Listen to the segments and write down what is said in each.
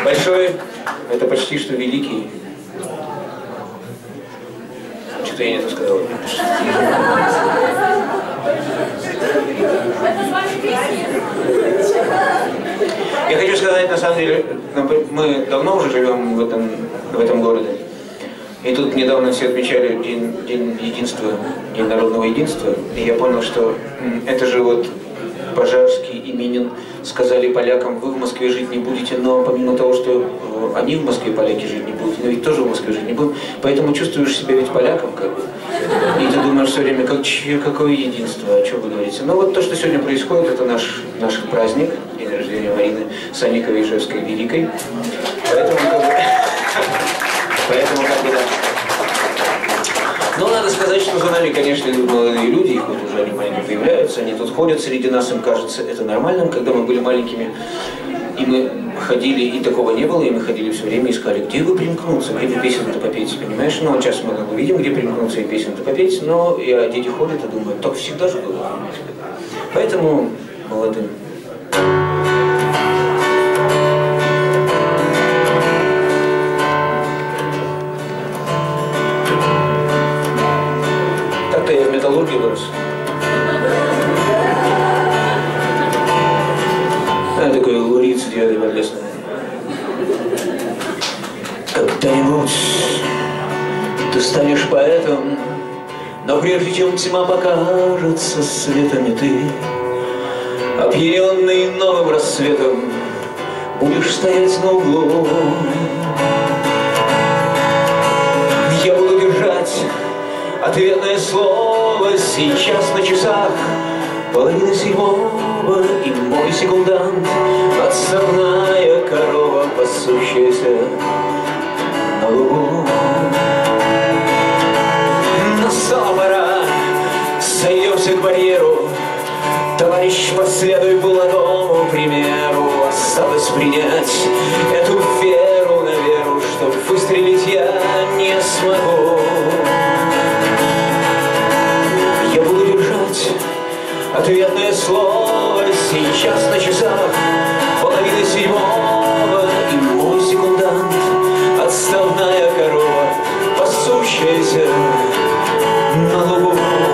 Большой – это почти что великий. Что-то я не то сказал. Я хочу сказать, на самом деле, мы давно уже живем в этом городе. И тут недавно все отмечали День единства, День народного единства. И я понял, что это же вот Пожарский и Минин сказали полякам: вы в Москве жить не будете, но помимо того, что они в Москве, поляки, жить не будут, но ведь тоже в Москве жить не будут. Поэтому чувствуешь себя ведь поляком, как бы. И ты думаешь все время, какое единство, о чем вы говорите. Но вот то, что сегодня происходит, это наш праздник, день рождения Марины Санниковой Ижевской Великой. Поэтому как бы да. Но надо сказать, что за нами, конечно, идут молодые люди, их вот уже они маленькие появляются, они тут ходят среди нас, им кажется это нормальным. Когда мы были маленькими, и мы ходили, и такого не было, и мы ходили все время, искали, где бы примкнуться, где бы песен-то попеть, понимаешь? Ну, вот сейчас мы видим, где примкнуться и песен-то попеть, но дети ходят и думают, так всегда же было. Поэтому молодым. Так-то я в металлургии вырос. Такой лауреат 9-й подлесной. Когда-нибудь ты станешь поэтом, но прежде чем тьма покажется светом, и ты, опьяненный новым рассветом, будешь стоять на углу. Я буду держать ответное слово сейчас на часах. 6:30, и мой секундант, отставная корова, пасущаяся на лугу. Настала пора, сойдемся к барьеру. Товарищ, последуй молодому примеру. Осталось принять эту веру на веру, чтоб выстрелить я не смогу. Я буду держать ответное слово сейчас на часах. 6:30, и мой секундант, отставная корова, пасущаяся на лугу.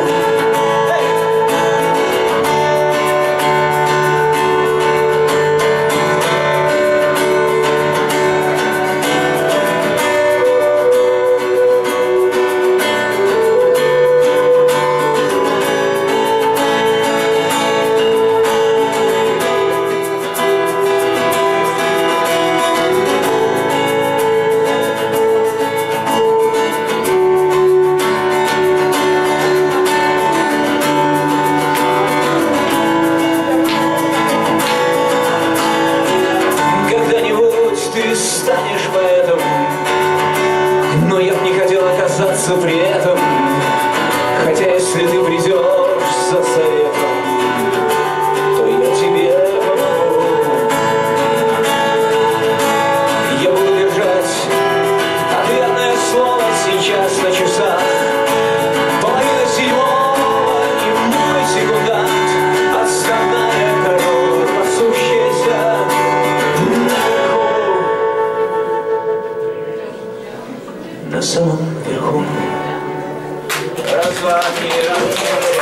Станешь поэтом, но я б не хотел оказаться при этом. Хотя если ты придешь за советом, то я тебе помогу. Я буду держать ответное слово сейчас на часах. 6:30, и мой секундант, отставная корова, пасущаяся на самом верху. Раз, два, три, раз.